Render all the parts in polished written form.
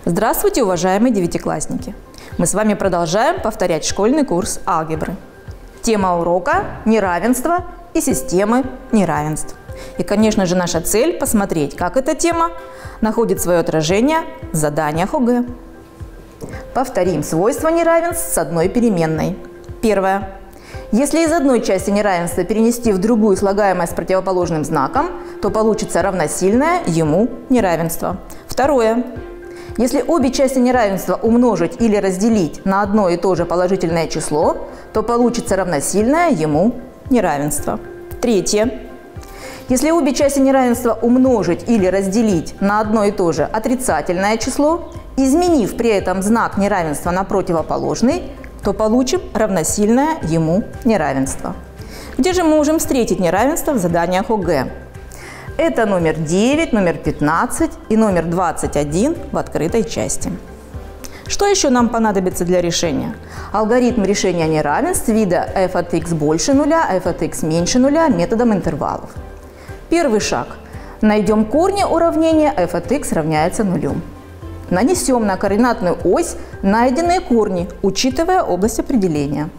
Здравствуйте, уважаемые девятиклассники! Мы с вами продолжаем повторять школьный курс алгебры. Тема урока – неравенство и системы неравенств. И, конечно же, наша цель – посмотреть, как эта тема находит свое отражение в заданиях ОГЭ. Повторим свойства неравенств с одной переменной. Первое. Если из одной части неравенства перенести в другую слагаемое с противоположным знаком, то получится равносильное ему неравенство. Второе. Если обе части неравенства умножить или разделить на одно и то же положительное число, то получится равносильное ему неравенство. Третье. Если обе части неравенства умножить или разделить на одно и то же отрицательное число, изменив при этом знак неравенства на противоположный, то получим равносильное ему неравенство. Где же мы можем встретить неравенство в заданиях ОГЭ? Это номер 9, номер 15 и номер 21 в открытой части. Что еще нам понадобится для решения? Алгоритм решения неравенств вида f от x больше нуля, f от x меньше нуля методом интервалов. Первый шаг. Найдем корни уравнения f от x равняется нулю. Нанесем на координатную ось найденные корни, учитывая область определения.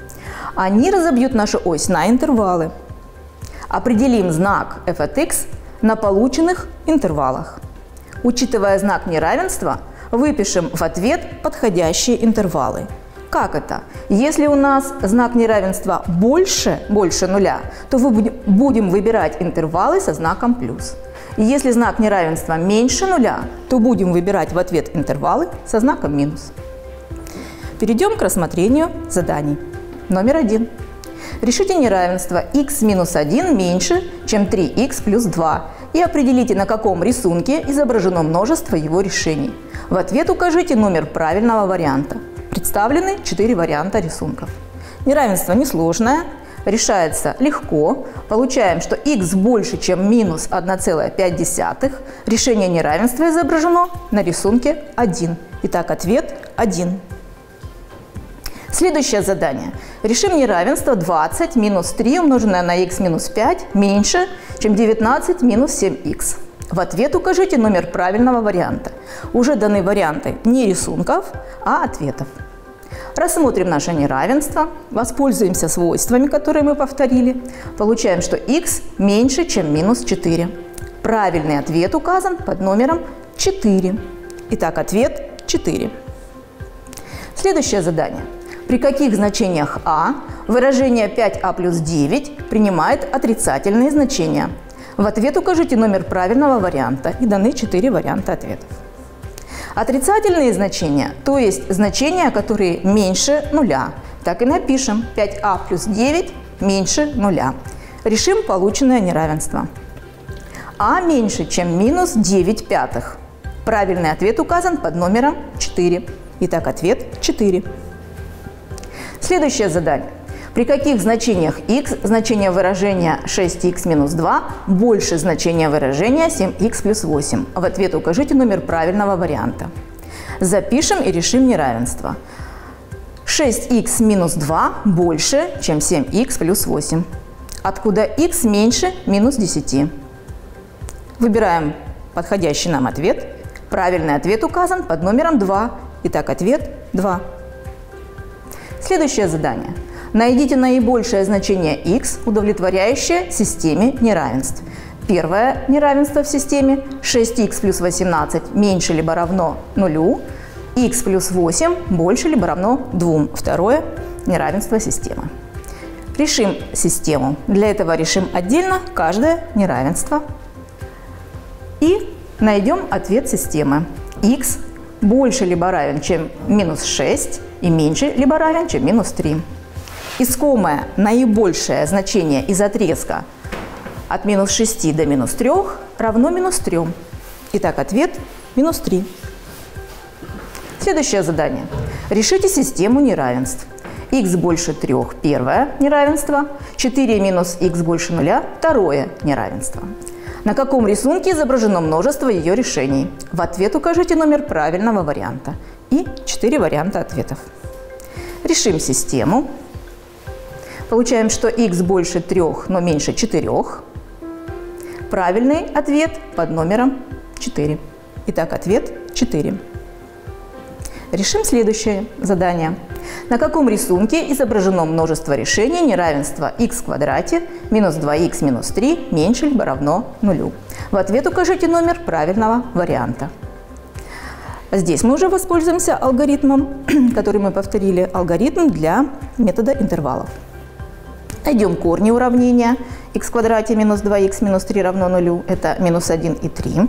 Они разобьют нашу ось на интервалы. Определим знак f от x на полученных интервалах. Учитывая знак неравенства, выпишем в ответ подходящие интервалы. Как это? Если у нас знак неравенства больше нуля, то будем выбирать интервалы со знаком плюс. Если знак неравенства меньше нуля, то будем выбирать в ответ интервалы со знаком минус. Перейдем к рассмотрению заданий. Номер 1. Решите неравенство x минус 1 меньше, чем 3x плюс 2 и определите, на каком рисунке изображено множество его решений. В ответ укажите номер правильного варианта. Представлены 4 варианта рисунков. Неравенство несложное, решается легко. Получаем, что x больше, чем минус 1,5. Решение неравенства изображено на рисунке 1. Итак, ответ 1. Следующее задание. Решим неравенство 20 минус 3 умноженное на x минус 5 меньше, чем 19 минус 7x. В ответ укажите номер правильного варианта. Уже даны варианты не рисунков, а ответов. Рассмотрим наше неравенство, воспользуемся свойствами, которые мы повторили. Получаем, что x меньше, чем минус 4. Правильный ответ указан под номером 4. Итак, ответ 4. Следующее задание. При каких значениях а выражение 5а плюс 9 принимает отрицательные значения? В ответ укажите номер правильного варианта и даны 4 варианта ответов. Отрицательные значения, то есть значения, которые меньше нуля. Так и напишем 5а плюс 9 меньше нуля. Решим полученное неравенство. А меньше, чем минус 9 пятых. Правильный ответ указан под номером 4. Итак, ответ 4. Следующее задание. При каких значениях x значение выражения 6x минус 2 больше значения выражения 7x плюс 8? В ответ укажите номер правильного варианта. Запишем и решим неравенство. 6x минус 2 больше, чем 7x плюс 8. Откуда x меньше минус 10? Выбираем подходящий нам ответ. Правильный ответ указан под номером 2. Итак, ответ 2. Следующее задание. Найдите наибольшее значение x, удовлетворяющее системе неравенств. Первое неравенство в системе 6x плюс 18 меньше либо равно 0, x плюс 8 больше либо равно 2. Второе неравенство системы. Решим систему. Для этого решим отдельно каждое неравенство. И найдем ответ системы. X больше либо равен, чем минус 6 и меньше либо равен, чем минус 3. Искомое наибольшее значение из отрезка от минус 6 до минус 3 равно минус 3. Итак, ответ минус 3. Следующее задание. Решите систему неравенств. X больше 3 – первое неравенство, 4 минус x больше 0 – второе неравенство. На каком рисунке изображено множество ее решений? В ответ укажите номер правильного варианта и 4 варианта ответов. Решим систему. Получаем, что x больше 3, но меньше 4. Правильный ответ под номером 4. Итак, ответ 4. Решим следующее задание. На каком рисунке изображено множество решений неравенства х в квадрате минус 2х минус 3 меньше либо равно нулю? В ответ укажите номер правильного варианта. Здесь мы уже воспользуемся алгоритмом, который мы повторили, алгоритм для метода интервалов. Найдем корни уравнения х в квадрате минус 2х минус 3 равно нулю. Это минус 1 и 3.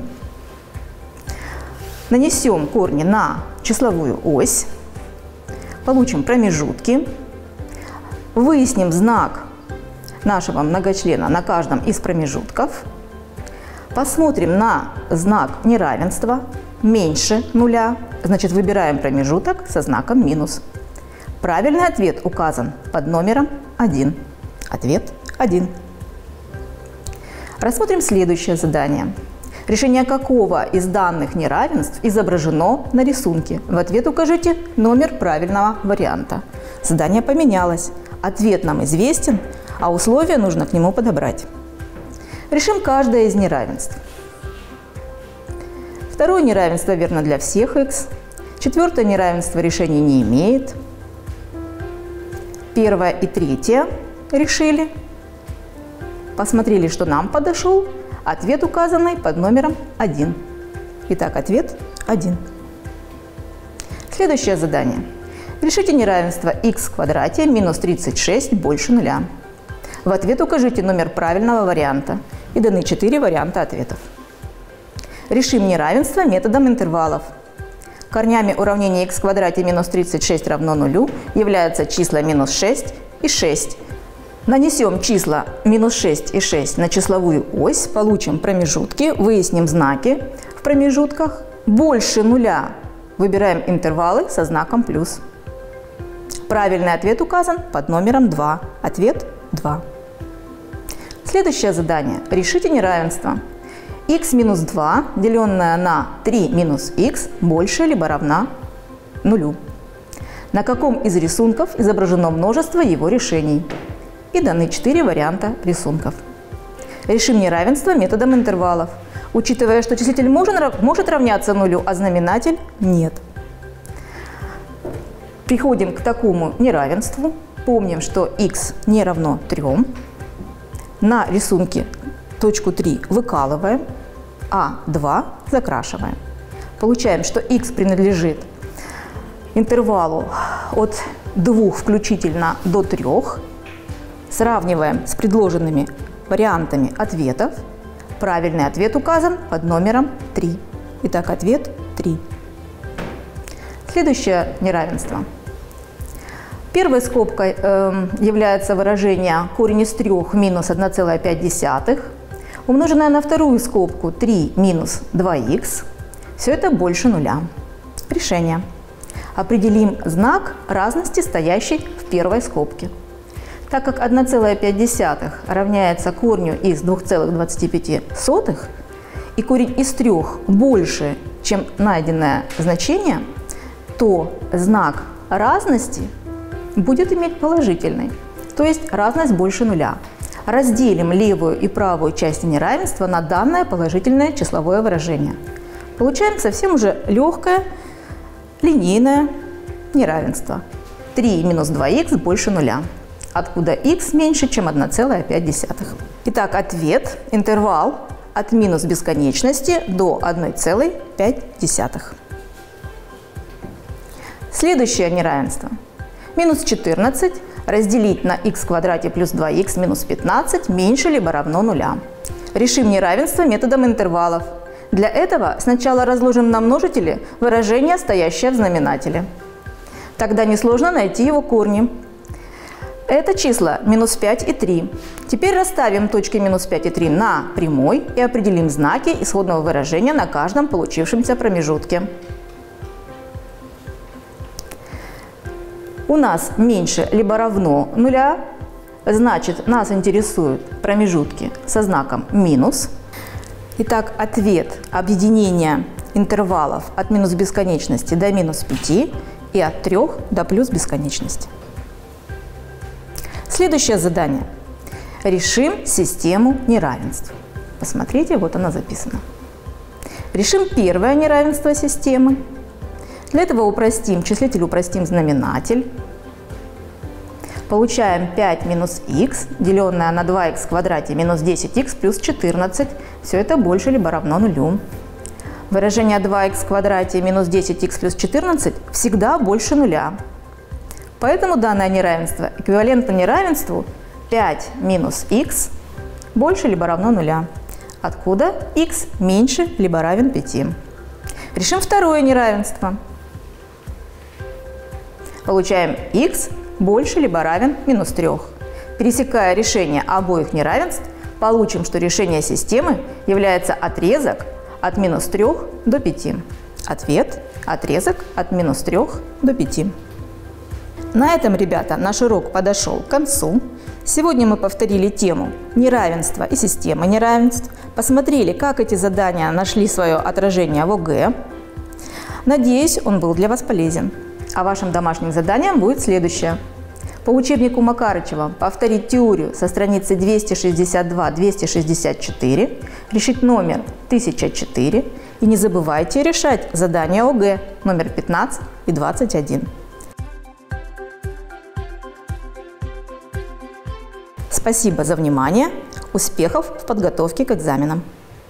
Нанесем корни на числовую ось. Получим промежутки. Выясним знак нашего многочлена на каждом из промежутков. Посмотрим на знак неравенства меньше нуля. Значит, выбираем промежуток со знаком минус. Правильный ответ указан под номером 1. Ответ 1. Рассмотрим следующее задание. Решение какого из данных неравенств изображено на рисунке? В ответ укажите номер правильного варианта. Задание поменялось. Ответ нам известен, а условия нужно к нему подобрать. Решим каждое из неравенств. Второе неравенство верно для всех х. Четвертое неравенство решения не имеет. Первое и третье решили. Посмотрели, что нам подошел. Ответ указанный под номером 1. Итак, ответ 1. Следующее задание. Решите неравенство х в квадрате минус 36 больше нуля. В ответ укажите номер правильного варианта. И даны 4 варианта ответов. Решим неравенство методом интервалов. Корнями уравнения х в квадрате минус 36 равно нулю являются числа минус 6 и 6. Нанесем числа минус 6 и 6 на числовую ось, получим промежутки, выясним знаки в промежутках. Больше нуля выбираем интервалы со знаком плюс. Правильный ответ указан под номером 2. Ответ 2. Следующее задание. Решите неравенство. Х минус 2, деленное на 3 минус х, больше либо равна нулю. На каком из рисунков изображено множество его решений? И даны 4 варианта рисунков. Решим неравенство методом интервалов, учитывая, что числитель может равняться нулю, а знаменатель нет. Приходим к такому неравенству. Помним, что х не равно 3. На рисунке точку 3 выкалываем, а 2 закрашиваем. Получаем, что х принадлежит интервалу от 2 включительно до 3. Сравниваем с предложенными вариантами ответов. Правильный ответ указан под номером 3. Итак, ответ 3. Следующее неравенство. Первой скобкой является выражение корень из 3 минус 1,5, умноженное на вторую скобку 3 минус 2х. Все это больше нуля. Решение. Определим знак разности, стоящий в первой скобке. Так как 1,5 равняется корню из 2,25 и корень из 3 больше, чем найденное значение, то знак разности будет иметь положительный, то есть разность больше нуля. Разделим левую и правую части неравенства на данное положительное числовое выражение. Получаем совсем уже легкое линейное неравенство. 3 минус 2х больше нуля. Откуда х меньше, чем 1,5. Итак, ответ – интервал от минус бесконечности до 1,5. Следующее неравенство. Минус 14 разделить на х в квадрате плюс 2х минус 15 меньше либо равно нуля. Решим неравенство методом интервалов. Для этого сначала разложим на множители выражение, стоящее в знаменателе. Тогда несложно найти его корни. Это числа минус 5 и 3. Теперь расставим точки минус 5 и 3 на прямой и определим знаки исходного выражения на каждом получившемся промежутке. У нас меньше либо равно нуля, значит, нас интересуют промежутки со знаком минус. Итак, ответ объединения интервалов от минус бесконечности до минус 5 и от 3 до плюс бесконечности. Следующее задание. Решим систему неравенств. Посмотрите, вот она записана. Решим первое неравенство системы. Для этого упростим числитель, упростим знаменатель. Получаем 5 минус х, деленное на 2х в квадрате минус 10х плюс 14. Все это больше либо равно нулю. Выражение 2х в квадрате минус 10х плюс 14 всегда больше нуля. Поэтому данное неравенство эквивалентно неравенству 5 минус х больше либо равно нуля. Откуда х меньше либо равен 5. Решим второе неравенство. Получаем х больше либо равен минус 3. Пересекая решение обоих неравенств, получим, что решение системы является отрезок от минус 3 до 5. Ответ – отрезок от минус 3 до 5. На этом, ребята, наш урок подошел к концу. Сегодня мы повторили тему неравенства и системы неравенств, посмотрели, как эти задания нашли свое отражение в ОГЭ. Надеюсь, он был для вас полезен. А вашим домашним заданием будет следующее. По учебнику Макарычева повторить теорию со страницы 262-264, решить номер 1004 и не забывайте решать задания ОГЭ номер 15 и 21. Спасибо за внимание. Успехов в подготовке к экзаменам.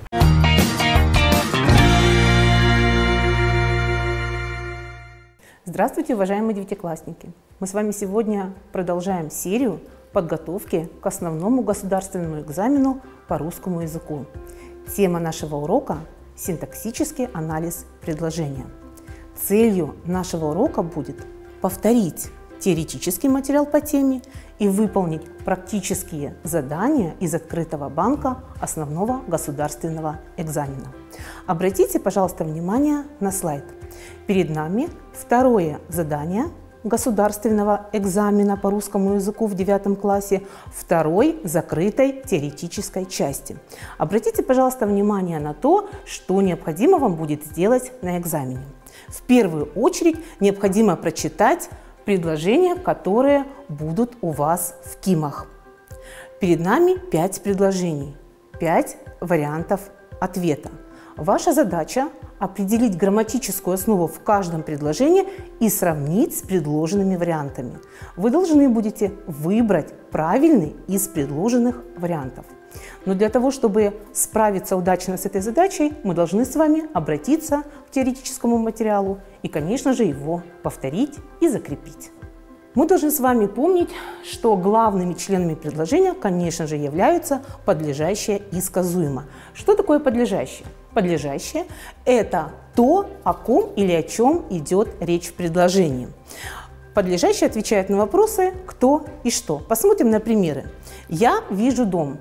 Здравствуйте, уважаемые девятиклассники! Мы с вами сегодня продолжаем серию подготовки к основному государственному экзамену по русскому языку. Тема нашего урока – синтаксический анализ предложения. Целью нашего урока будет повторить теоретический материал по теме и выполнить практические задания из открытого банка основного государственного экзамена. Обратите, пожалуйста, внимание на слайд. Перед нами второе задание государственного экзамена по русскому языку в 9 классе, второй закрытой теоретической части. Обратите, пожалуйста, внимание на то, что необходимо вам будет сделать на экзамене. В первую очередь необходимо прочитать предложения, которые будут у вас в КИМах. Перед нами 5 предложений, 5 вариантов ответа. Ваша задача – определить грамматическую основу в каждом предложении и сравнить с предложенными вариантами. Вы должны будете выбрать правильный из предложенных вариантов. Но для того, чтобы справиться удачно с этой задачей, мы должны с вами обратиться к теоретическому материалу и, конечно же, его повторить и закрепить. Мы должны с вами помнить, что главными членами предложения, конечно же, являются подлежащее и сказуемо. Что такое подлежащее? Подлежащее – это то, о ком или о чем идет речь в предложении. Подлежащее отвечает на вопросы «кто» и «что». Посмотрим на примеры. «Я вижу дом».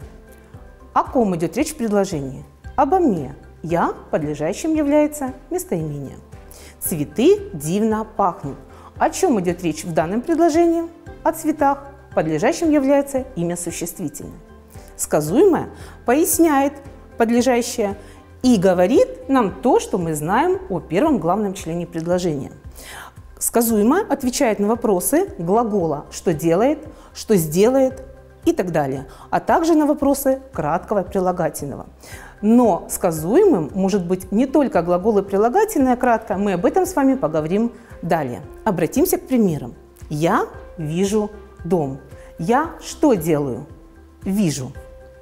О ком идет речь в предложении? Обо мне. «Я» подлежащим является местоимение. «Цветы дивно пахнут». О чем идет речь в данном предложении? О цветах. Подлежащим является имя существительное. Сказуемое поясняет подлежащее и говорит нам то, что мы знаем о первом главном члене предложения. Сказуемое отвечает на вопросы глагола «что делает», «что сделает» и так далее, а также на вопросы краткого прилагательного. Но сказуемым может быть не только глагол и прилагательное кратко, мы об этом с вами поговорим далее. Обратимся к примерам. Я вижу дом. Я что делаю? Вижу.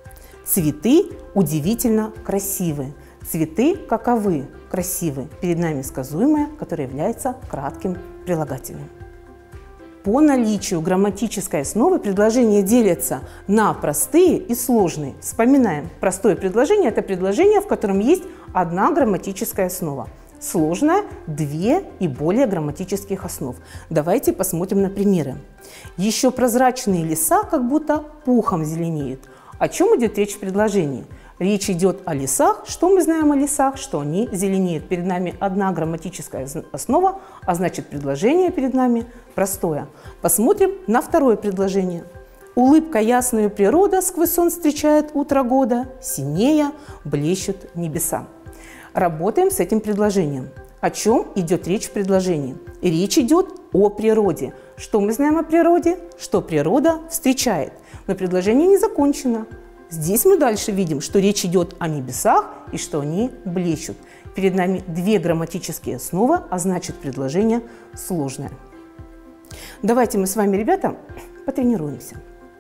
Цветы удивительно красивы. Цветы каковы? Красивы. Перед нами сказуемое, которое является кратким прилагательным. По наличию грамматической основы предложения делятся на простые и сложные. Вспоминаем, простое предложение – это предложение, в котором есть одна грамматическая основа. Сложное – 2 и более грамматических основ. Давайте посмотрим на примеры. Еще прозрачные леса как будто пухом зеленеют. О чем идет речь в предложении? Речь идет о лесах. Что мы знаем о лесах? Что они зеленеют. Перед нами одна грамматическая основа, а значит предложение перед нами простое. Посмотрим на второе предложение. Улыбка ясную природа сквозь сон встречает утро года, синея блещут небеса. Работаем с этим предложением. О чем идет речь в предложении? Речь идет о природе. Что мы знаем о природе? Что природа встречает. Но предложение не закончено. Здесь мы дальше видим, что речь идет о небесах и что они блещут. Перед нами две грамматические основы, а значит предложение сложное. Давайте мы с вами, ребята, потренируемся.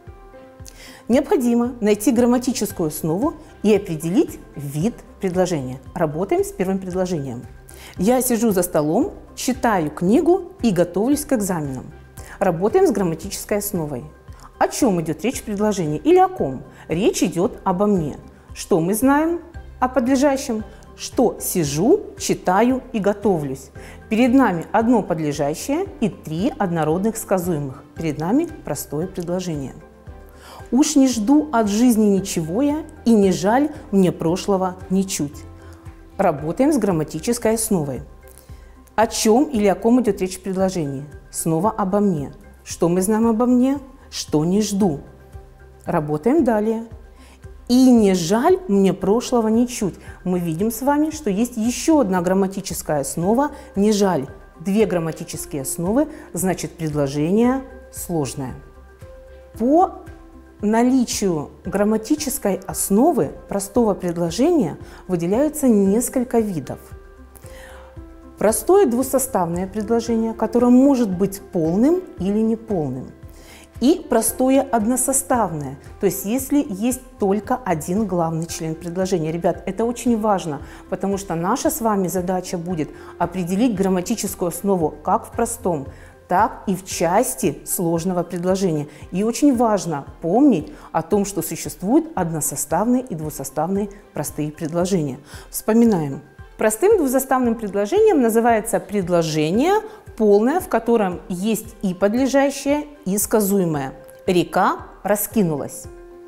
Необходимо найти грамматическую основу и определить вид предложения. Работаем с первым предложением. Я сижу за столом, читаю книгу и готовлюсь к экзаменам. Работаем с грамматической основой. О чем идет речь в предложении или о ком? Речь идет обо мне. Что мы знаем о подлежащем? Что сижу, читаю и готовлюсь. Перед нами одно подлежащее и три однородных сказуемых. Перед нами простое предложение. Уж не жду от жизни ничего я, и не жаль мне прошлого ничуть. Работаем с грамматической основой. О чем или о ком идет речь в предложении? Снова обо мне. Что мы знаем обо мне? Что не жду. Работаем далее. И не жаль мне прошлого ничуть. Мы видим с вами, что есть еще одна грамматическая основа «не жаль». Две грамматические основы, значит, предложение сложное. По наличию грамматической основы простого предложения выделяются несколько видов. Простое двусоставное предложение, которое может быть полным или неполным. И простое односоставное, то есть если есть только один главный член предложения. Ребят, это очень важно, потому что наша с вами задача будет определить грамматическую основу как в простом, так и в части сложного предложения. И очень важно помнить о том, что существуют односоставные и двусоставные простые предложения. Вспоминаем. Простым двусоставным предложением называется предложение полное, в котором есть и подлежащее, и сказуемое. Река раскинулась.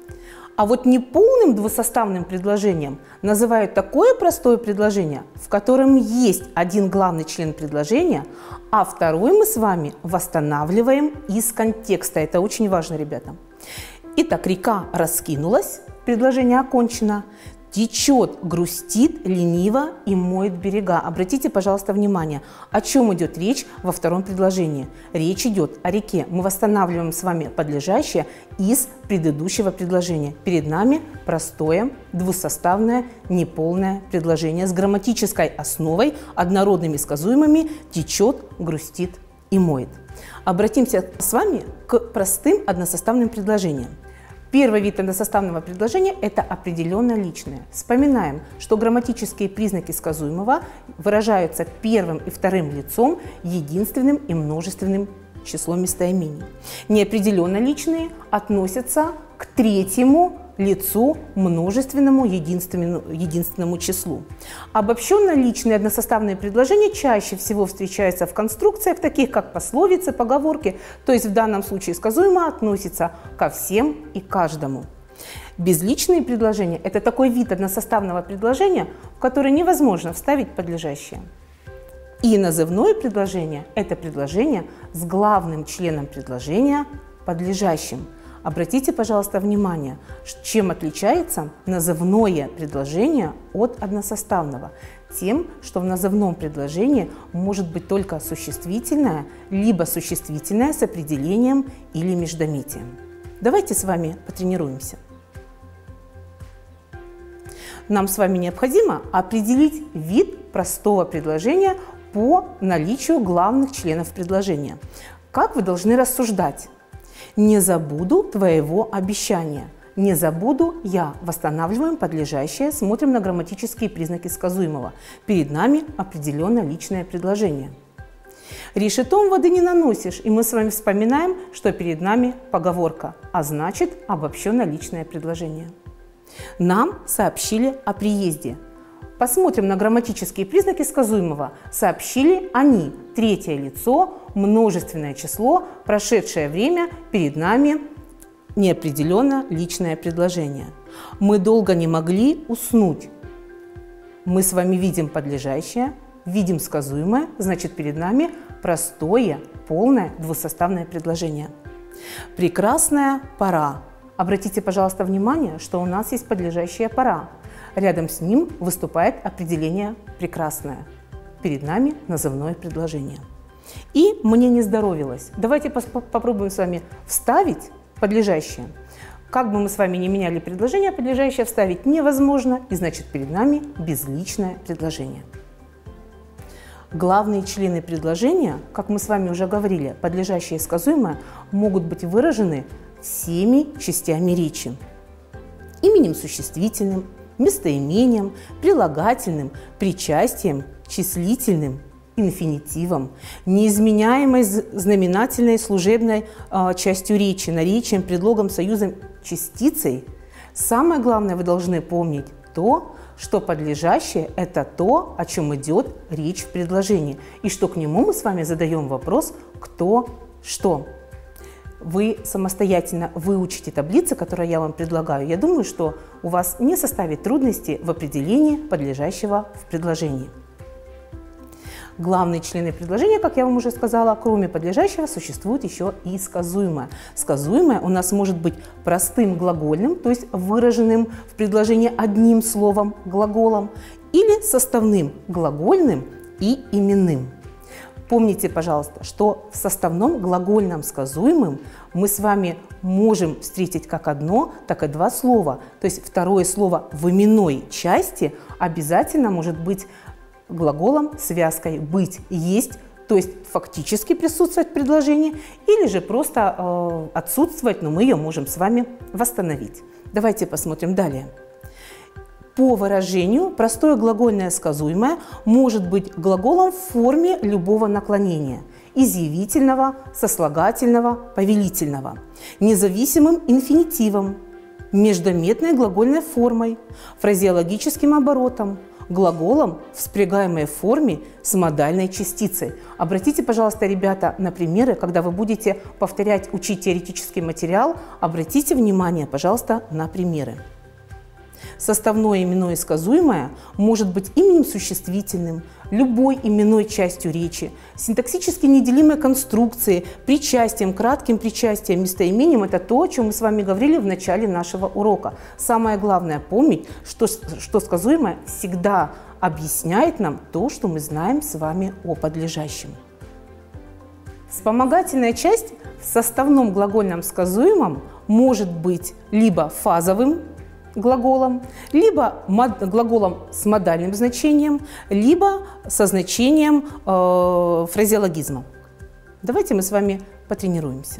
А вот неполным двусоставным предложением называют такое простое предложение, в котором есть один главный член предложения, а второй мы с вами восстанавливаем из контекста. Это очень важно, ребята. Итак, река раскинулась, предложение окончено. Течет, грустит, лениво и моет берега. Обратите, пожалуйста, внимание, о чем идет речь во втором предложении. Речь идет о реке. Мы восстанавливаем с вами подлежащее из предыдущего предложения. Перед нами простое, двусоставное, неполное предложение с грамматической основой, однородными сказуемыми «течет, грустит и моет». Обратимся с вами к простым односоставным предложениям. Первый вид односоставного предложения – это определенно личное. Вспоминаем, что грамматические признаки сказуемого выражаются первым и вторым лицом, единственным и множественным числом местоимений. Неопределенно личные относятся к третьему лицу, множественному единственному числу. Обобщенно личные односоставные предложения чаще всего встречаются в конструкциях, таких как пословицы, поговорки, то есть в данном случае сказуемое относится ко всем и каждому. Безличные предложения – это такой вид односоставного предложения, в который невозможно вставить подлежащее. И назывное предложение – это предложение с главным членом предложения подлежащим. Обратите, пожалуйста, внимание, чем отличается назывное предложение от односоставного. Тем, что в назывном предложении может быть только существительное, либо существительное с определением или междометием. Давайте с вами потренируемся. Нам с вами необходимо определить вид простого предложения по наличию главных членов предложения. Как вы должны рассуждать? «Не забуду твоего обещания». «Не забуду я». Восстанавливаем подлежащее, смотрим на грамматические признаки сказуемого. Перед нами определенно личное предложение. «Решетом воды не наносишь», и мы с вами вспоминаем, что перед нами поговорка, а значит обобщенно личное предложение. «Нам сообщили о приезде». Посмотрим на грамматические признаки сказуемого. Сообщили они. Третье лицо, множественное число, прошедшее время, перед нами неопределенно личное предложение. Мы долго не могли уснуть. Мы с вами видим подлежащее, видим сказуемое, значит перед нами простое, полное двусоставное предложение. Прекрасная пора. Обратите, пожалуйста, внимание, что у нас есть подлежащая пора. Рядом с ним выступает определение «прекрасное». Перед нами назывное предложение. И «мне не здоровилось». Давайте попробуем с вами вставить подлежащее. Как бы мы с вами ни меняли предложение, подлежащее вставить невозможно, и значит перед нами безличное предложение. Главные члены предложения, как мы с вами уже говорили, подлежащее и сказуемое, могут быть выражены всеми частями речи. Именем существительным, местоимением, прилагательным, причастием, числительным, инфинитивом, неизменяемой знаменательной служебной частью речи, наречием, предлогом, союзом, частицей. Самое главное, вы должны помнить то, что подлежащее – это то, о чем идет речь в предложении, и что к нему мы с вами задаем вопрос «кто?», «что?». Вы самостоятельно выучите таблицы, которые я вам предлагаю. Я думаю, что у вас не составит трудности в определении подлежащего в предложении. Главные члены предложения, как я вам уже сказала, кроме подлежащего, существует еще и сказуемое. Сказуемое у нас может быть простым глагольным, то есть выраженным в предложении одним словом, глаголом, или составным глагольным и именным. Помните, пожалуйста, что в составном глагольном сказуемом мы с вами можем встретить как одно, так и два слова. То есть второе слово в именной части обязательно может быть глаголом связкой «быть», «есть», то есть фактически присутствовать в предложении, или же просто отсутствовать, но мы ее можем с вами восстановить. Давайте посмотрим далее. По выражению простое глагольное сказуемое может быть глаголом в форме любого наклонения – изъявительного, сослагательного, повелительного, независимым инфинитивом, междометной глагольной формой, фразеологическим оборотом, глаголом в спрягаемой форме с модальной частицей. Обратите, пожалуйста, ребята, на примеры, когда вы будете повторять, учить теоретический материал, обратите внимание, пожалуйста, на примеры. Составное именное сказуемое может быть именем существительным, любой именной частью речи, синтаксически неделимой конструкцией, причастием, кратким причастием, местоимением. Это то, о чем мы с вами говорили в начале нашего урока. Самое главное помнить, что сказуемое всегда объясняет нам то, что мы знаем с вами о подлежащем. Вспомогательная часть в составном глагольном сказуемом может быть либо фазовым глаголом, либо глаголом с модальным значением, либо со значением фразеологизма. Давайте мы с вами потренируемся.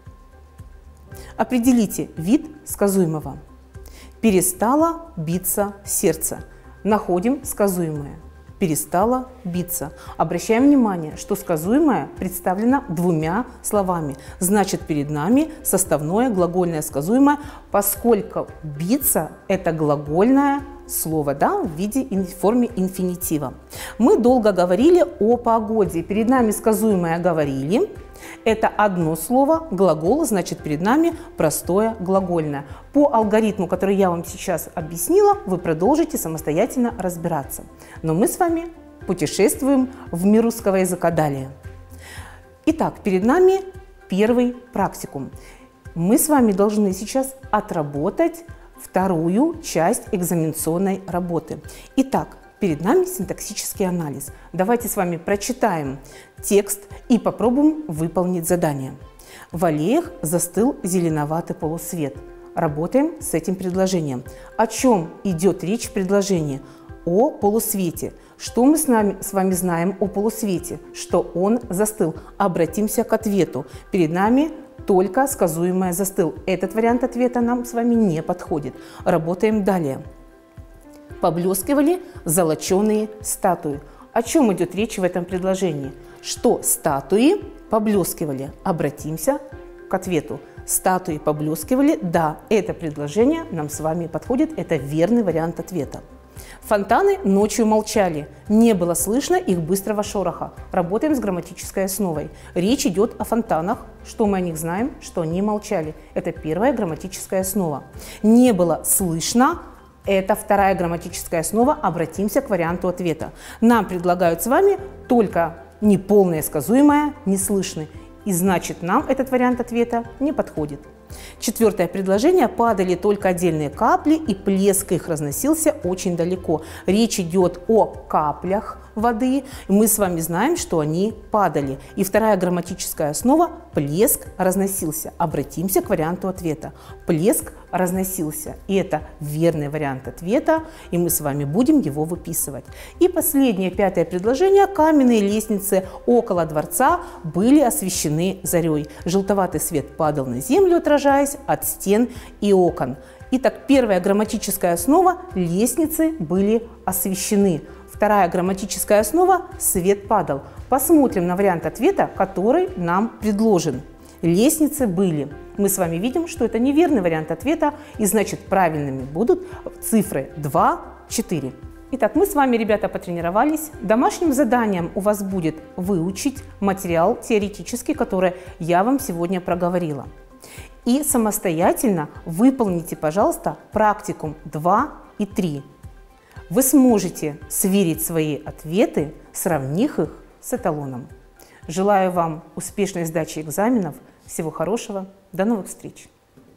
Определите вид сказуемого. Перестало биться сердце. Находим сказуемое. Перестало биться. Обращаем внимание, что сказуемое представлено двумя словами. Значит, перед нами составное глагольное сказуемое, поскольку биться – это глагольное слово, да, в форме инфинитива. Мы долго говорили о погоде. Перед нами сказуемое говорили. Это одно слово, глагол, значит, перед нами простое глагольное. По алгоритму, который я вам сейчас объяснила, вы продолжите самостоятельно разбираться. Но мы с вами путешествуем в мир русского языка далее. Итак, перед нами первый практикум. Мы с вами должны сейчас отработать вторую часть экзаменационной работы. Итак, перед нами синтаксический анализ. Давайте с вами прочитаем текст и попробуем выполнить задание. В аллеях застыл зеленоватый полусвет. Работаем с этим предложением. О чем идет речь в предложении? О полусвете. Что мы с вами знаем о полусвете? Что он застыл. Обратимся к ответу. Перед нами только сказуемое «застыл». Этот вариант ответа нам с вами не подходит. Работаем далее. Поблескивали золоченые статуи. О чем идет речь в этом предложении? Что статуи поблескивали? Обратимся к ответу. Статуи поблескивали. Да, это предложение нам с вами подходит. Это верный вариант ответа. Фонтаны ночью молчали. Не было слышно их быстрого шороха. Работаем с грамматической основой. Речь идет о фонтанах. Что мы о них знаем? Что они молчали. Это первая грамматическая основа. Не было слышно. Это вторая грамматическая основа. Обратимся к варианту ответа. Нам предлагают с вами только неполное сказуемое, не слышно. И значит, нам этот вариант ответа не подходит. Четвертое предложение. Падали только отдельные капли, и плеск их разносился очень далеко. Речь идет о каплях воды. И мы с вами знаем, что они падали. И вторая грамматическая основа – плеск разносился. Обратимся к варианту ответа. Плеск разносился. И это верный вариант ответа, и мы с вами будем его выписывать. И последнее, пятое предложение. Каменные лестницы около дворца были освещены зарей. Желтоватый свет падал на землю, отражаясь от стен и окон. Итак, первая грамматическая основа – лестницы были освещены. Вторая грамматическая основа – свет падал. Посмотрим на вариант ответа, который нам предложен. Лестницы были. Мы с вами видим, что это неверный вариант ответа, и значит правильными будут цифры 2, 4. Итак, мы с вами, ребята, потренировались. Домашним заданием у вас будет выучить материал теоретический, который я вам сегодня проговорила. И самостоятельно выполните, пожалуйста, практикум 2 и 3. Вы сможете сверить свои ответы, сравнив их с эталоном. Желаю вам успешной сдачи экзаменов. Всего хорошего. До новых встреч.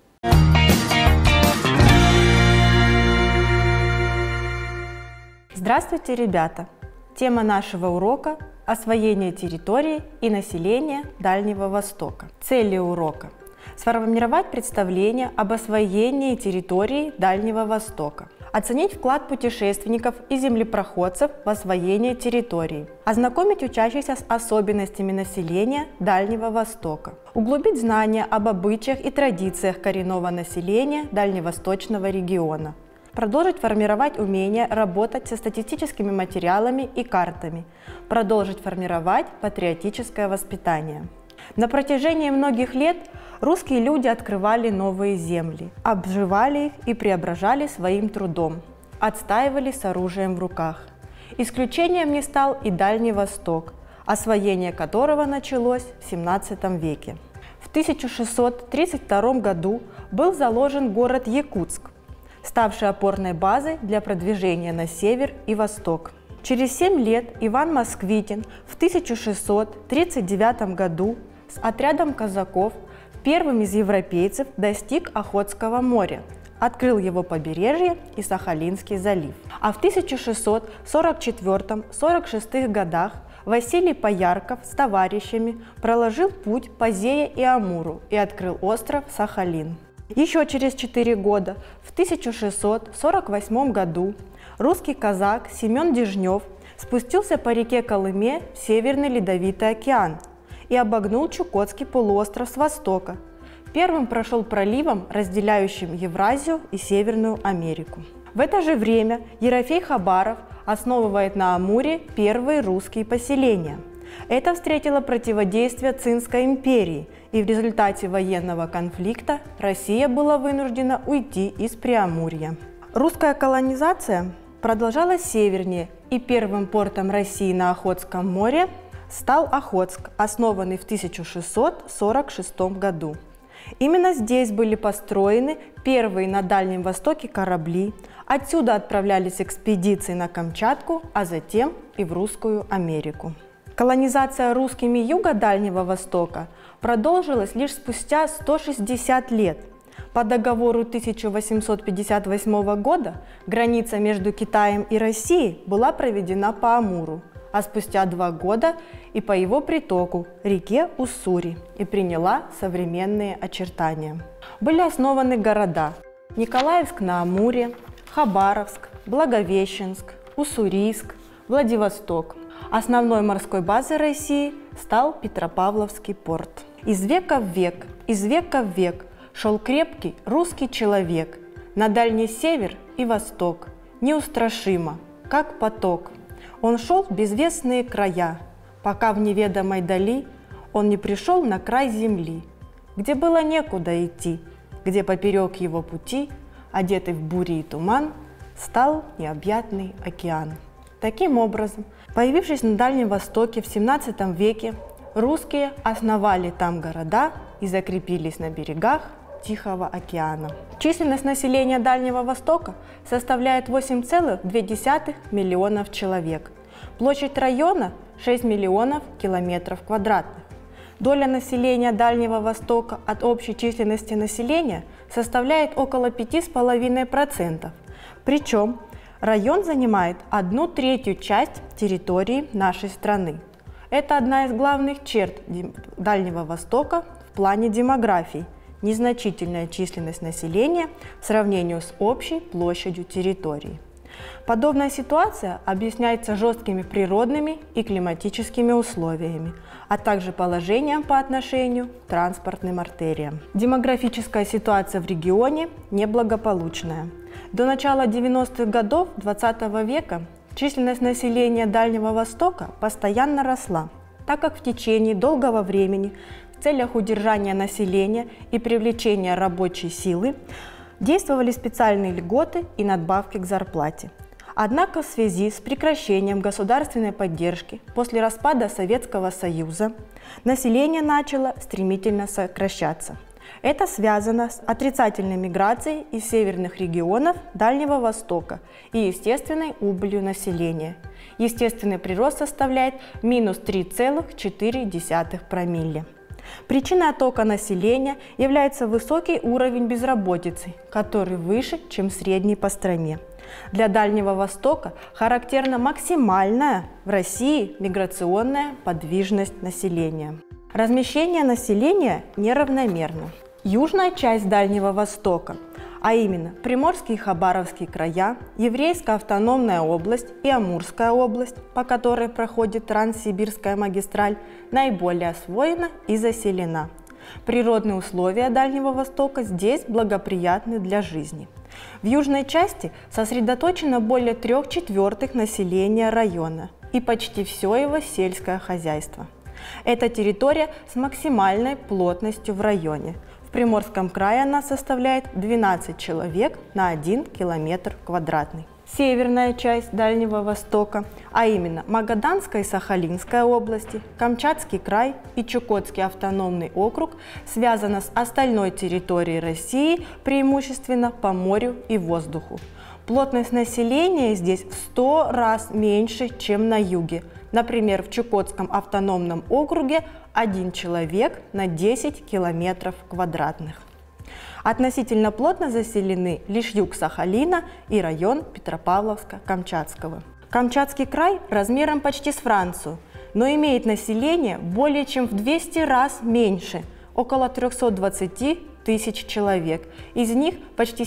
Здравствуйте, ребята! Тема нашего урока – освоение территории и населения Дальнего Востока. Цели урока – сформировать представление об освоении территории Дальнего Востока, оценить вклад путешественников и землепроходцев в освоение территории, ознакомить учащихся с особенностями населения Дальнего Востока, углубить знания об обычаях и традициях коренного населения Дальневосточного региона, продолжить формировать умение работать со статистическими материалами и картами, продолжить формировать патриотическое воспитание. На протяжении многих лет русские люди открывали новые земли, обживали их и преображали своим трудом, отстаивали с оружием в руках. Исключением не стал и Дальний Восток, освоение которого началось в XVII веке. В 1632 году был заложен город Якутск, ставший опорной базой для продвижения на север и восток. Через 7 лет Иван Москвитин в 1639 году с отрядом казаков первым из европейцев достиг Охотского моря, открыл его побережье и Сахалинский залив. А в 1644-46 годах Василий Поярков с товарищами проложил путь по Зее и Амуру и открыл остров Сахалин. Еще через 4 года, в 1648 году, русский казак Семен Дежнев спустился по реке Колыме в Северный Ледовитый океан и обогнул Чукотский полуостров с востока. Первым прошел проливом, разделяющим Евразию и Северную Америку. В это же время Ерофей Хабаров основывает на Амуре первые русские поселения. Это встретило противодействие Цинской империи, и в результате военного конфликта Россия была вынуждена уйти из Преамурья. Русская колонизация продолжалась севернее, и первым портом России на Охотском море стал Охотск, основанный в 1646 году. Именно здесь были построены первые на Дальнем Востоке корабли, отсюда отправлялись экспедиции на Камчатку, а затем и в Русскую Америку. Колонизация русскими юга Дальнего Востока продолжилась лишь спустя 160 лет. По договору 1858 года граница между Китаем и Россией была проведена по Амуру, а спустя 2 года и по его притоку, реке Уссури, и приняла современные очертания. Были основаны города Николаевск на Амуре, Хабаровск, Благовещенск, Уссурийск, Владивосток. Основной морской базой России стал Петропавловский порт. Из века в век шел крепкий русский человек на дальний север и восток, неустрашимо, как поток. Он шел в безвестные края, пока в неведомой дали он не пришел на край земли, где было некуда идти, где поперек его пути, одетый в бури и туман, стал необъятный океан. Таким образом, появившись на Дальнем Востоке в XVII веке, русские основали там города и закрепились на берегах Тихого океана. Численность населения Дальнего Востока составляет 8,2 миллионов человек. Площадь района – 6 миллионов километров квадратных. Доля населения Дальнего Востока от общей численности населения составляет около 5,5%. Причем Район занимает 1/3 часть территории нашей страны. Это одна из главных черт Дальнего Востока в плане демографии – незначительная численность населения в сравнении с общей площадью территории. Подобная ситуация объясняется жесткими природными и климатическими условиями, а также положением по отношению к транспортным артериям. Демографическая ситуация в регионе неблагополучная. До начала 90-х годов XX века численность населения Дальнего Востока постоянно росла, так как в течение долгого времени в целях удержания населения и привлечения рабочей силы действовали специальные льготы и надбавки к зарплате. Однако в связи с прекращением государственной поддержки после распада Советского Союза население начало стремительно сокращаться. Это связано с отрицательной миграцией из северных регионов Дальнего Востока и естественной убылью населения. Естественный прирост составляет минус 3,4 промилле. Причиной оттока населения является высокий уровень безработицы, который выше, чем средний по стране. Для Дальнего Востока характерна максимальная в России миграционная подвижность населения. Размещение населения неравномерно. Южная часть Дальнего Востока, а именно Приморский и Хабаровский края, Еврейская автономная область и Амурская область, по которой проходит Транссибирская магистраль, наиболее освоена и заселена. Природные условия Дальнего Востока здесь благоприятны для жизни. В южной части сосредоточено более 3/4 населения района и почти все его сельское хозяйство. Это территория с максимальной плотностью в районе. В Приморском крае она составляет 12 человек на 1 километр квадратный. Северная часть Дальнего Востока, а именно Магаданская и Сахалинская области, Камчатский край и Чукотский автономный округ, связана с остальной территорией России преимущественно по морю и воздуху. Плотность населения здесь в 100 раз меньше, чем на юге. Например, в Чукотском автономном округе 1 человек на 10 километров квадратных. Относительно плотно заселены лишь юг Сахалина и район Петропавловска-Камчатского. Камчатский край размером почти с Францию, но имеет население более чем в 200 раз меньше, около 320 тысяч человек. Из них почти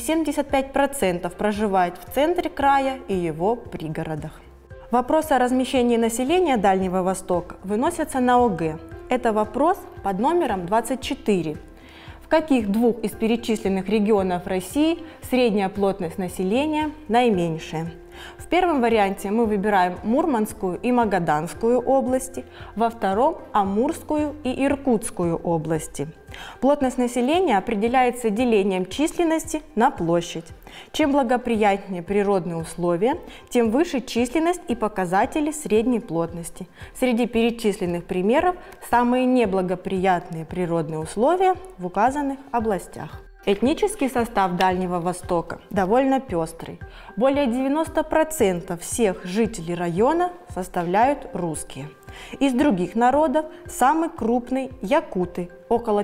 75% проживает в центре края и его пригородах. Вопросы о размещении населения Дальнего Востока выносятся на ОГЭ. Это вопрос под номером 24. В каких двух из перечисленных регионов России средняя плотность населения наименьшая? В первом варианте мы выбираем Мурманскую и Магаданскую области, во втором – Амурскую и Иркутскую области. Плотность населения определяется делением численности на площадь. Чем благоприятнее природные условия, тем выше численность и показатели средней плотности. Среди перечисленных примеров самые неблагоприятные природные условия в указанных областях. Этнический состав Дальнего Востока довольно пестрый. Более 90% всех жителей района составляют русские. Из других народов самый крупный – якуты, около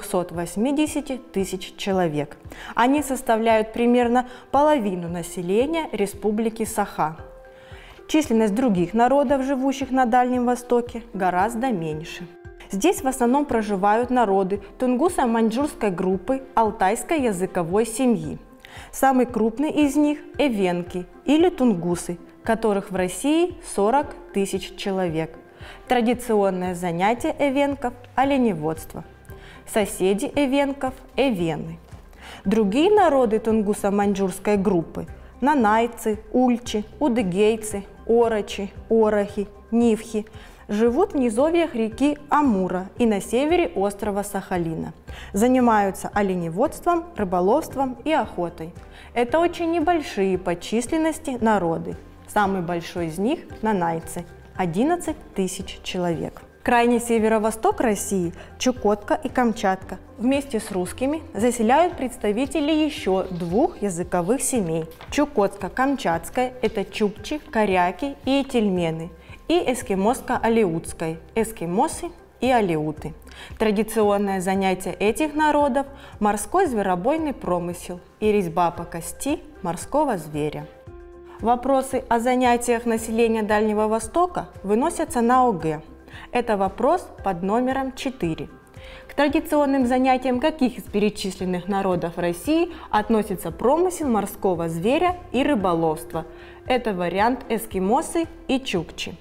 480 тысяч человек. Они составляют примерно половину населения Республики Саха. Численность других народов, живущих на Дальнем Востоке, гораздо меньше. Здесь в основном проживают народы тунгусо-маньчжурской группы алтайской языковой семьи. Самый крупный из них – эвенки или тунгусы, которых в России 40 тысяч человек. Традиционное занятие эвенков – оленеводство. Соседи эвенков – эвены. Другие народы тунгусо-маньчжурской группы – нанайцы, ульчи, удыгейцы, орочи, орохи, нивхи – живут в низовьях реки Амура и на севере острова Сахалина. Занимаются оленеводством, рыболовством и охотой. Это очень небольшие по численности народы. Самый большой из них – нанайцы – 11 тысяч человек. Крайний северо-восток России, Чукотка и Камчатка, вместе с русскими заселяют представители еще двух языковых семей. Чукотско-камчатская – это чукчи, коряки и этельмены, и эскимоско-алеутской – эскимосы и алеуты. Традиционное занятие этих народов – морской зверобойный промысел и резьба по кости морского зверя. Вопросы о занятиях населения Дальнего Востока выносятся на ОГЭ. Это вопрос под номером 4. К традиционным занятиям каких из перечисленных народов России относится промысел морского зверя и рыболовство? Это вариант эскимосы и чукчи.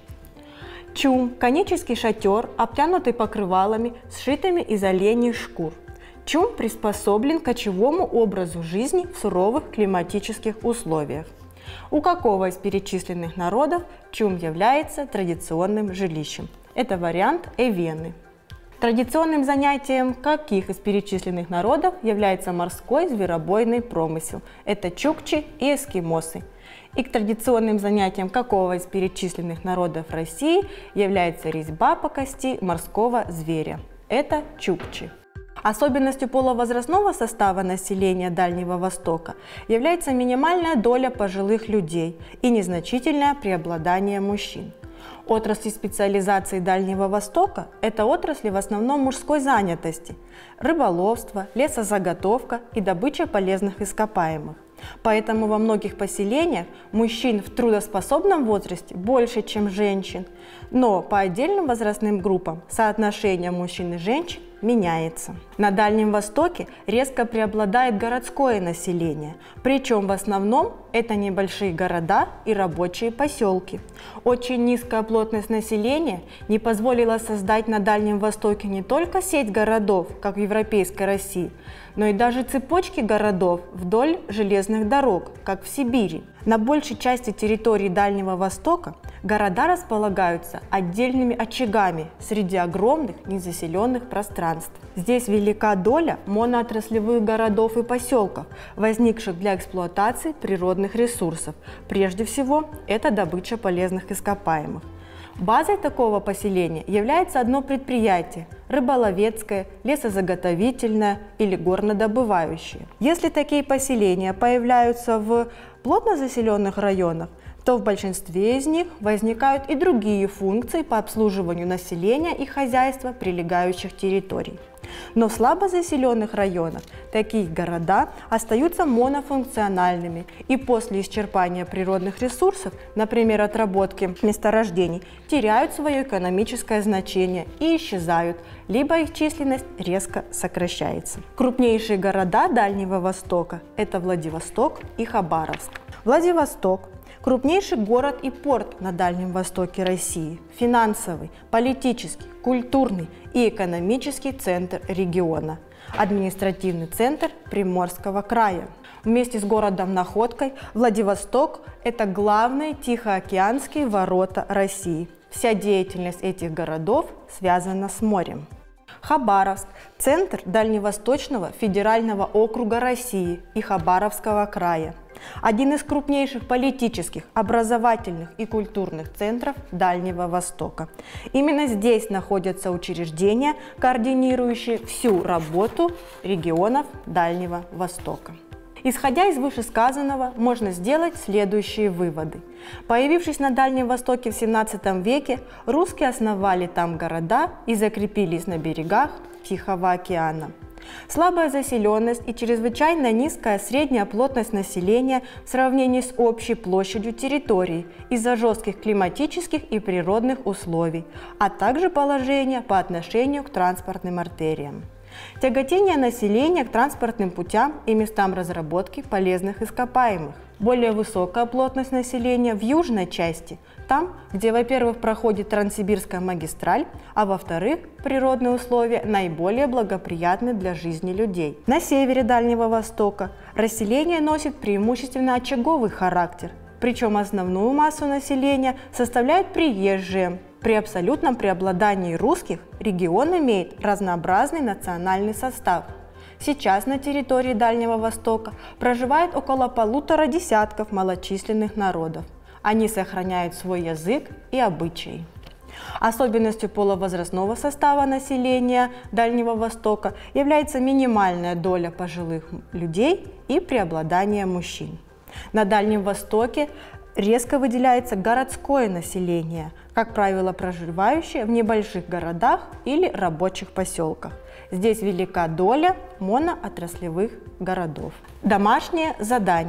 Чум – конический шатер, обтянутый покрывалами, сшитыми из оленьих шкур. Чум приспособлен к кочевому образу жизни в суровых климатических условиях. У какого из перечисленных народов чум является традиционным жилищем? Это вариант эвены. Традиционным занятием каких из перечисленных народов является морской зверобойный промысел? Это чукчи и эскимосы. И к традиционным занятиям какого из перечисленных народов России является резьба по кости морского зверя? Это чукчи. Особенностью полувозрастного состава населения Дальнего Востока является минимальная доля пожилых людей и незначительное преобладание мужчин. Отрасли специализации Дальнего Востока – это отрасли в основном мужской занятости – рыболовство, лесозаготовка и добыча полезных ископаемых. Поэтому во многих поселениях мужчин в трудоспособном возрасте больше, чем женщин. Но по отдельным возрастным группам соотношение мужчин и женщин меняется. На Дальнем Востоке резко преобладает городское население, причем в основном это небольшие города и рабочие поселки. Очень низкая плотность населения не позволила создать на Дальнем Востоке не только сеть городов, как в европейской России, но и даже цепочки городов вдоль железных дорог, как в Сибири. На большей части территории Дальнего Востока города располагаются отдельными очагами среди огромных незаселенных пространств. Здесь велика доля моноотраслевых городов и поселков, возникших для эксплуатации природных ресурсов. Прежде всего, это добыча полезных ископаемых. Базой такого поселения является одно предприятие – рыболовецкое, лесозаготовительное или горнодобывающее. Если такие поселения появляются в плотно заселенных районах, то в большинстве из них возникают и другие функции по обслуживанию населения и хозяйства прилегающих территорий. Но в слабо заселенных районах такие города остаются монофункциональными и после исчерпания природных ресурсов, например, отработки месторождений, теряют свое экономическое значение и исчезают, либо их численность резко сокращается. Крупнейшие города Дальнего Востока – это Владивосток и Хабаровск. Владивосток – крупнейший город и порт на Дальнем Востоке России, финансовый, политический, культурный и экономический центр региона, административный центр Приморского края. Вместе с городом Находкой Владивосток – это главные тихоокеанские ворота России. Вся деятельность этих городов связана с морем. Хабаровск – центр Дальневосточного федерального округа России и Хабаровского края. Один из крупнейших политических, образовательных и культурных центров Дальнего Востока. Именно здесь находятся учреждения, координирующие всю работу регионов Дальнего Востока. Исходя из вышесказанного, можно сделать следующие выводы. Появившись на Дальнем Востоке в 17 веке, русские основали там города и закрепились на берегах Тихого океана. Слабая заселенность и чрезвычайно низкая средняя плотность населения в сравнении с общей площадью территории из-за жестких климатических и природных условий, а также положение по отношению к транспортным артериям. Тяготение населения к транспортным путям и местам разработки полезных ископаемых. Более высокая плотность населения в южной части, там, где, во-первых, проходит Транссибирская магистраль, а во-вторых, природные условия наиболее благоприятны для жизни людей. На севере Дальнего Востока расселение носит преимущественно очаговый характер, причем основную массу населения составляют приезжие. При абсолютном преобладании русских регион имеет разнообразный национальный состав. Сейчас на территории Дальнего Востока проживает около 1,5 десятков малочисленных народов. Они сохраняют свой язык и обычаи. Особенностью полувозрастного состава населения Дальнего Востока является минимальная доля пожилых людей и преобладание мужчин. На Дальнем Востоке резко выделяется городское население, как правило, проживающее в небольших городах или рабочих поселках. Здесь велика доля моноотраслевых городов. Домашнее задание.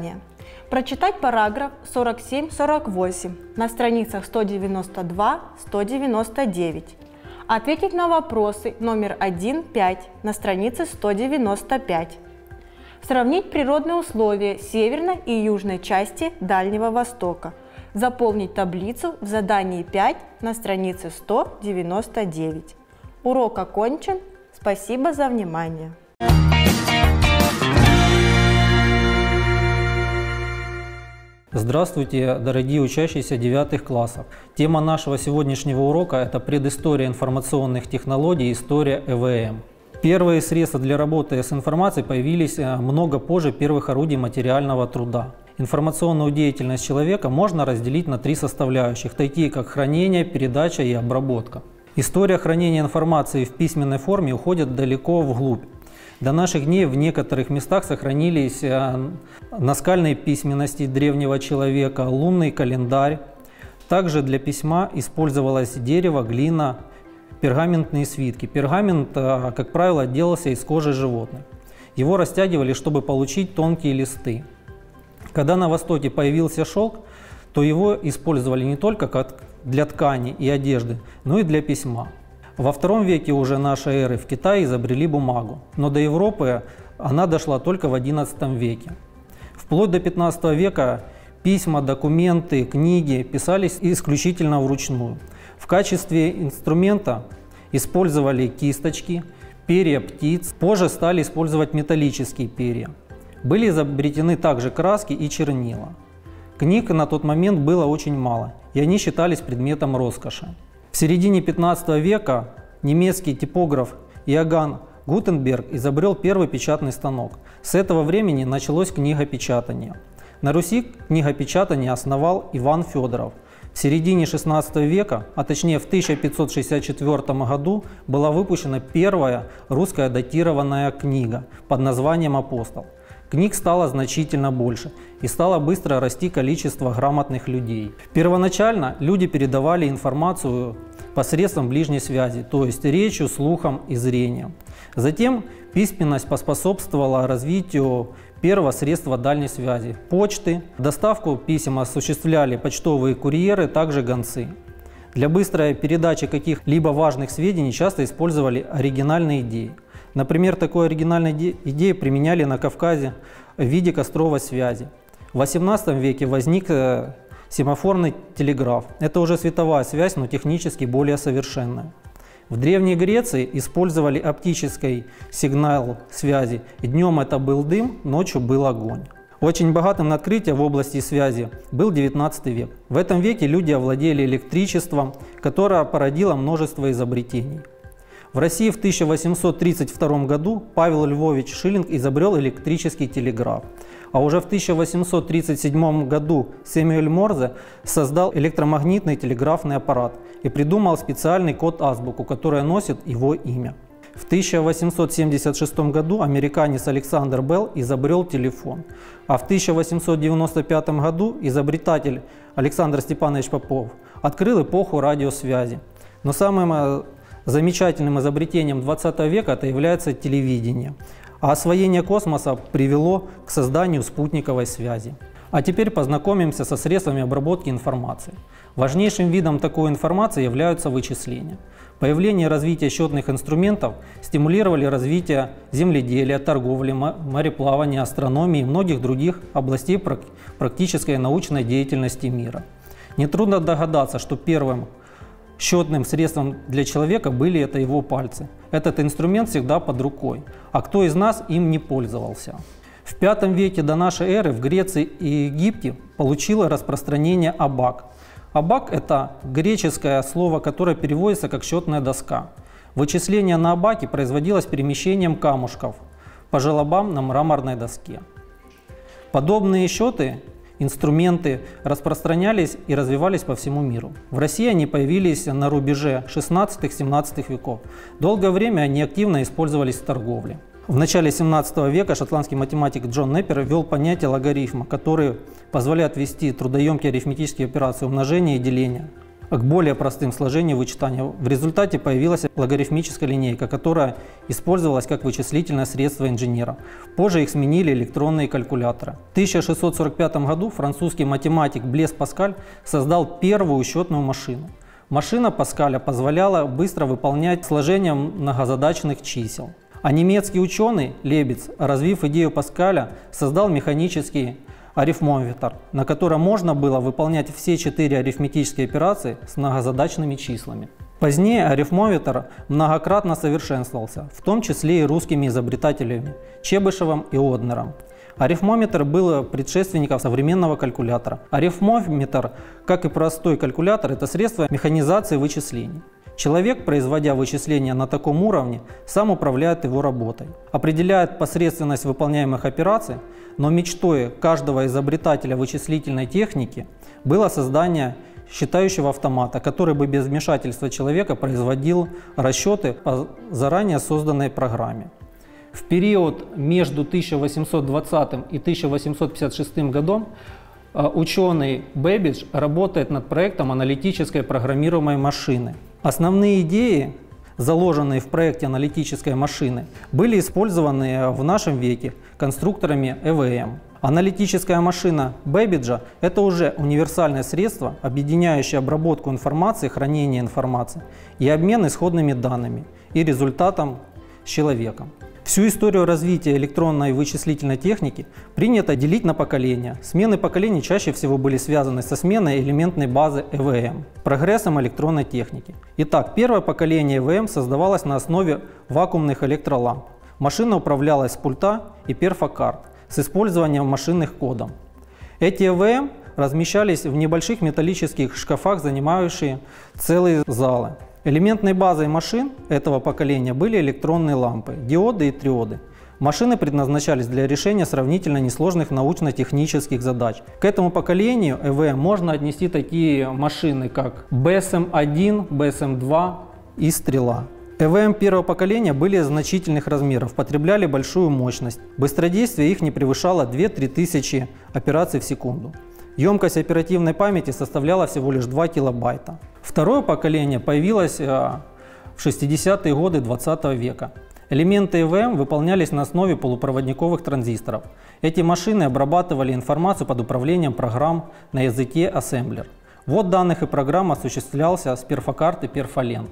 Прочитать параграф 47-48 на страницах 192-199. Ответить на вопросы номер 1-5 на странице 195. Сравнить природные условия северной и южной части Дальнего Востока. Заполнить таблицу в задании 5 на странице 199. Урок окончен. Спасибо за внимание. Здравствуйте, дорогие учащиеся 9 классов. Тема нашего сегодняшнего урока – это предыстория информационных технологий и история ЭВМ. Первые средства для работы с информацией появились много позже первых орудий материального труда. Информационную деятельность человека можно разделить на 3 составляющих, такие как хранение, передача и обработка. История хранения информации в письменной форме уходит далеко вглубь. До наших дней в некоторых местах сохранились наскальные письменности древнего человека, лунный календарь. Также для письма использовалось дерево, глина, пергаментные свитки. Пергамент, как правило, делался из кожи животных. Его растягивали, чтобы получить тонкие листы. Когда на Востоке появился шелк, то его использовали не только как для ткани и одежды, но и для письма. Во II веке уже нашей эры в Китае изобрели бумагу, но до Европы она дошла только в XI веке. Вплоть до XV века письма, документы, книги писались исключительно вручную. В качестве инструмента использовали кисточки, перья птиц, позже стали использовать металлические перья. Были изобретены также краски и чернила. Книг на тот момент было очень мало, и они считались предметом роскоши. В середине 15 века немецкий типограф Иоганн Гутенберг изобрел первый печатный станок. С этого времени началось книгопечатание. На Руси книгопечатание основал Иван Федоров. В середине 16 века, а точнее в 1564 году, была выпущена первая русская датированная книга под названием «Апостол». Книг стало значительно больше, и стало быстро расти количество грамотных людей. Первоначально люди передавали информацию посредством ближней связи, то есть речью, слухом и зрением. Затем письменность поспособствовала развитию первого средства дальней связи – почты. Доставку писем осуществляли почтовые курьеры, также гонцы. Для быстрой передачи каких-либо важных сведений часто использовали оригинальные идеи. Например, такой оригинальной идеи применяли на Кавказе в виде костровой связи. В XVIII веке возник семафорный телеграф. Это уже световая связь, но технически более совершенная. В Древней Греции использовали оптический сигнал связи. Днем это был дым, ночью был огонь. Очень богатым на открытия в области связи был XIX век. В этом веке люди овладели электричеством, которое породило множество изобретений. В России в 1832 году Павел Львович Шиллинг изобрел электрический телеграф, а уже в 1837 году Сэмюэль Морзе создал электромагнитный телеграфный аппарат и придумал специальный код-азбуку, которая носит его имя. В 1876 году американец Александр Белл изобрел телефон, а в 1895 году изобретатель Александр Степанович Попов открыл эпоху радиосвязи. Но самым замечательным изобретением 20 века это является телевидение, а освоение космоса привело к созданию спутниковой связи. А теперь познакомимся со средствами обработки информации. Важнейшим видом такой информации являются вычисления. Появление и развитие счетных инструментов стимулировали развитие земледелия, торговли, мореплавания, астрономии и многих других областей практической научной деятельности мира. Нетрудно догадаться, что первым счетным средством для человека были это его пальцы. Этот инструмент всегда под рукой, а кто из нас им не пользовался? В V веке до нашей эры в Греции и Египте получило распространение абак. Абак – это греческое слово, которое переводится как счетная доска. Вычисление на абаке производилось перемещением камушков по желобам на мраморной доске. Подобные счеты, инструменты распространялись и развивались по всему миру. В России они появились на рубеже 16-17 веков. Долгое время они активно использовались в торговле. В начале 17 века шотландский математик Джон Неппер ввел понятие логарифма, который позволяет вести трудоемкие арифметические операции умножения и деления. к более простым сложениям вычитания. В результате появилась логарифмическая линейка, которая использовалась как вычислительное средство инженеров. Позже их сменили электронные калькуляторы. В 1645 году французский математик Блес Паскаль создал первую счетную машину. Машина Паскаля позволяла быстро выполнять сложения многозадачных чисел. А немецкий ученый Лебец, развив идею Паскаля, создал механический арифмометр, на котором можно было выполнять все 4 арифметические операции с многозадачными числами. Позднее арифмометр многократно совершенствовался, в том числе и русскими изобретателями Чебышевым и Однером. Арифмометр был предшественником современного калькулятора. Арифмометр, как и простой калькулятор, это средство механизации вычислений. Человек, производя вычисления на таком уровне, сам управляет его работой, определяет посредственность выполняемых операций, но мечтой каждого изобретателя вычислительной техники было создание считающего автомата, который бы без вмешательства человека производил расчеты по заранее созданной программе. В период между 1820 и 1856 годом ученый Бэббидж работает над проектом аналитической программируемой машины. Основные идеи, заложенные в проекте аналитической машины, были использованы в нашем веке конструкторами ЭВМ. Аналитическая машина Бэббиджа – это уже универсальное средство, объединяющее обработку информации, хранение информации и обмен исходными данными и результатом с человеком. Всю историю развития электронной вычислительной техники принято делить на поколения. Смены поколений чаще всего были связаны со сменой элементной базы ЭВМ, прогрессом электронной техники. Итак, первое поколение ЭВМ создавалось на основе вакуумных электроламп. Машина управлялась с пульта и перфокарт с использованием машинных кодов. Эти ЭВМ размещались в небольших металлических шкафах, занимающие целые залы. Элементной базой машин этого поколения были электронные лампы, диоды и триоды. Машины предназначались для решения сравнительно несложных научно-технических задач. К этому поколению ЭВМ можно отнести такие машины, как БСМ-1, БСМ-2 и Стрела. ЭВМ первого поколения были значительных размеров, потребляли большую мощность. Быстродействие их не превышало 2-3 тысячи операций в секунду. Емкость оперативной памяти составляла всего лишь 2 килобайта. Второе поколение появилось в 60-е годы 20 века. Элементы ЭВМ выполнялись на основе полупроводниковых транзисторов. Эти машины обрабатывали информацию под управлением программ на языке ассемблер. Ввод данных и программ осуществлялся с перфокарт и перфолент.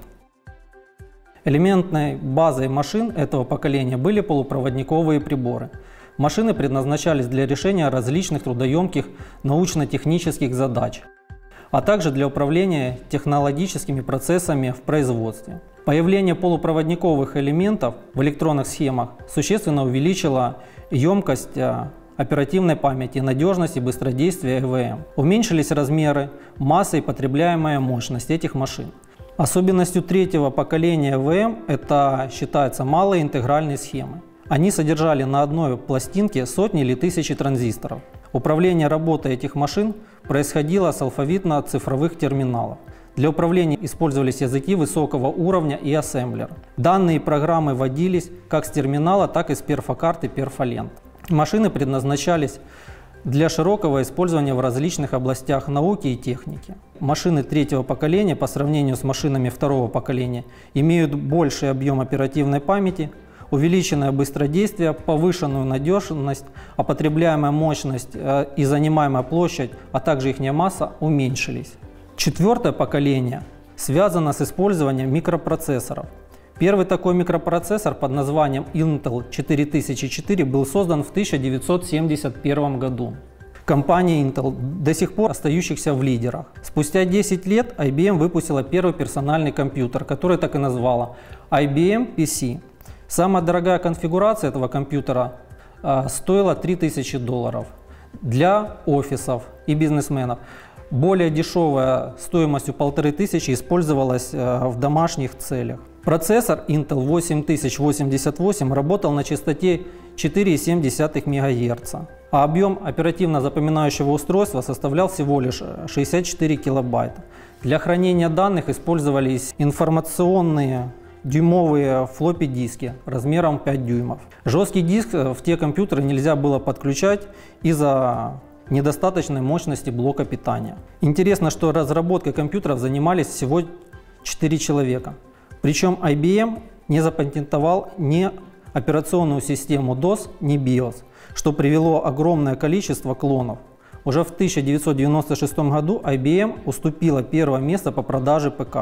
Элементной базой машин этого поколения были полупроводниковые приборы. Машины предназначались для решения различных трудоемких научно-технических задач, а также для управления технологическими процессами в производстве. Появление полупроводниковых элементов в электронных схемах существенно увеличило емкость оперативной памяти, надежность и быстродействие ЭВМ. Уменьшились размеры, масса и потребляемая мощность этих машин. Особенностью третьего поколения ЭВМ это считается малые интегральные схемы. Они содержали на одной пластинке сотни или тысячи транзисторов. Управление работой этих машин происходило с алфавитно-цифровых терминалов. Для управления использовались языки высокого уровня и ассемблер. Данные программы вводились как с терминала, так и с перфокарт и перфолент. Машины предназначались для широкого использования в различных областях науки и техники. Машины третьего поколения по сравнению с машинами второго поколения имеют больший объем оперативной памяти, увеличенное быстродействие, повышенную надежность, а потребляемая мощность и занимаемая площадь, а также их масса уменьшились. Четвертое поколение связано с использованием микропроцессоров. Первый такой микропроцессор под названием Intel 4004 был создан в 1971 году. Компания Intel, до сих пор остающихся в лидерах. Спустя 10 лет IBM выпустила первый персональный компьютер, который так и назвала IBM PC. Самая дорогая конфигурация этого компьютера стоила $3000 для офисов и бизнесменов. Более дешевая стоимостью 1500 использовалась в домашних целях. Процессор Intel 8088 работал на частоте 4,7 МГц, а объем оперативно запоминающего устройства составлял всего лишь 64 килобайта. Для хранения данных использовались информационные дюймовые флоппи диски размером 5 дюймов. Жесткий диск в те компьютеры нельзя было подключать из-за недостаточной мощности блока питания. Интересно, что разработкой компьютеров занимались всего 4 человека. Причем IBM не запатентовал ни операционную систему DOS, ни BIOS, что привело огромное количество клонов. Уже в 1996 году IBM уступила первое место по продаже ПК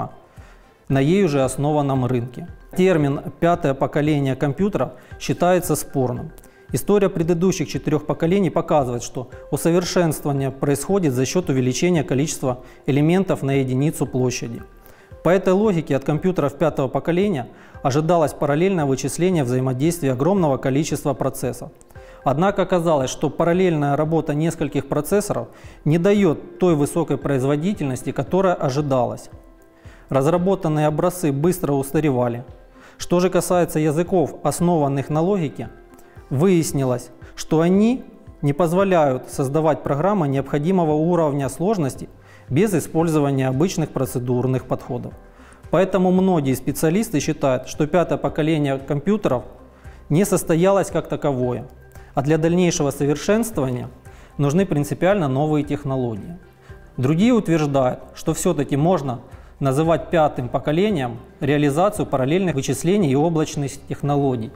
на ей уже основанном рынке. Термин «пятое поколение компьютеров» считается спорным. История предыдущих 4 поколений показывает, что усовершенствование происходит за счет увеличения количества элементов на единицу площади. По этой логике от компьютеров 5-го поколения ожидалось параллельное вычисление взаимодействия огромного количества процессов. Однако оказалось, что параллельная работа нескольких процессоров не дает той высокой производительности, которая ожидалась. Разработанные образцы быстро устаревали. Что же касается языков, основанных на логике, выяснилось, что они не позволяют создавать программы необходимого уровня сложности без использования обычных процедурных подходов. Поэтому многие специалисты считают, что 5-е поколение компьютеров не состоялось как таковое, а для дальнейшего совершенствования нужны принципиально новые технологии. Другие утверждают, что все-таки можно называть 5-м поколением реализацию параллельных вычислений и облачных технологий.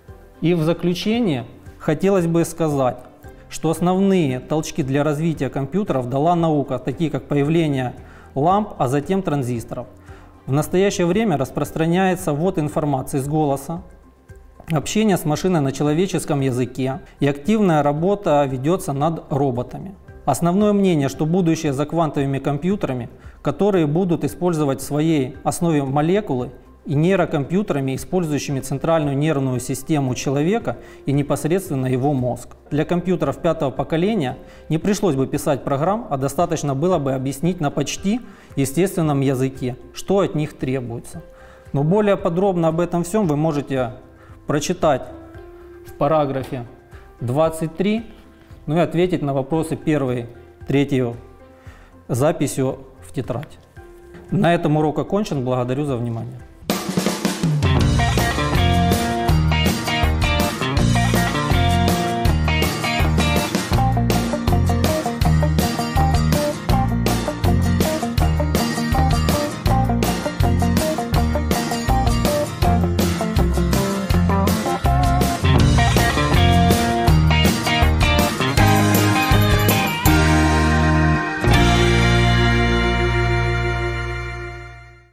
И в заключение хотелось бы сказать, что основные толчки для развития компьютеров дала наука, такие как появление ламп, а затем транзисторов. В настоящее время распространяется ввод информации с голоса, общение с машиной на человеческом языке и активная работа ведется над роботами. Основное мнение, что будущее за квантовыми компьютерами, которые будут использовать в своей основе молекулы, и нейрокомпьютерами, использующими центральную нервную систему человека и непосредственно его мозг. Для компьютеров 5-го поколения не пришлось бы писать программ, а достаточно было бы объяснить на почти естественном языке, что от них требуется. Но более подробно об этом всем вы можете прочитать в параграфе 23, ну и ответить на вопросы 1, 3 записью в тетрадь. На этом урок окончен. Благодарю за внимание.